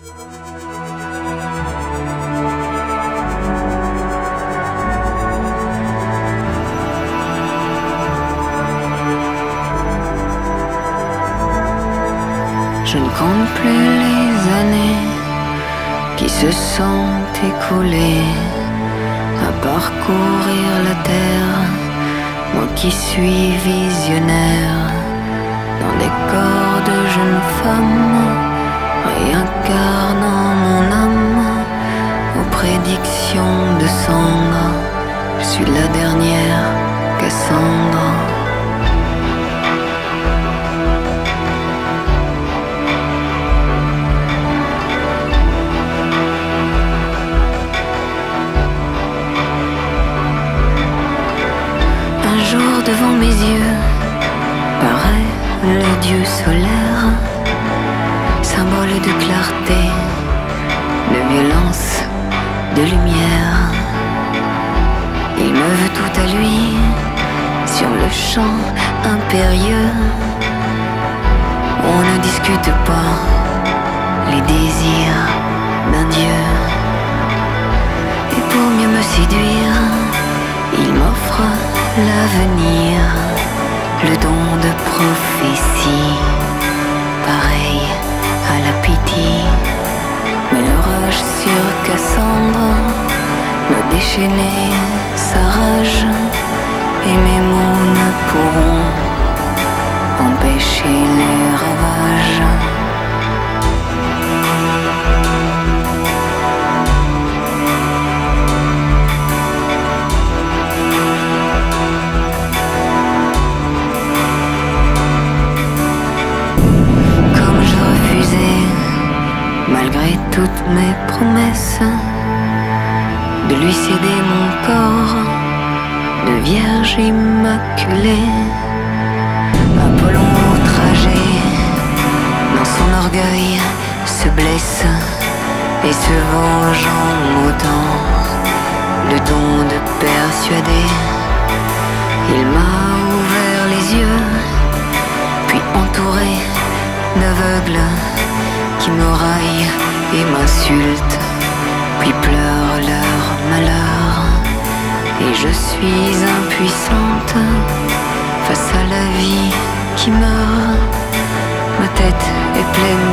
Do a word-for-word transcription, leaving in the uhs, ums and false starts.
Je ne compte plus les années qui se sont écoulées à parcourir la terre, moi qui suis visionnaire dans des corps de jeunes femmes, réincarnant mon âme aux prédictions de cendres. Je suis la dernière Cassandre. Devant mes yeux paraît le dieu solaire, symbole de clarté, de violence, de lumière. Il me veut tout à lui sur le champ impérieux. On ne discute pas les désirs d'un dieu. Et pour mieux me séduire, il m'offre l'avenir, le don de prophétie, pareil à la Pythie. Mais l'orage sur Cassandre me déchaîner sa rage, et mes mots ne pourront empêcher les ravages. Malgré toutes mes promesses de lui céder mon corps de vierge immaculée, Apollon outragé dans son orgueil se blesse et se vengeant autant le don de persuader. Il m'a ouvert les yeux, puis entouré d'aveugles qui m'oreillent et m'insultent, puis pleurent leur malheur. Et je suis impuissante face à la vie qui meurt. Ma tête est pleine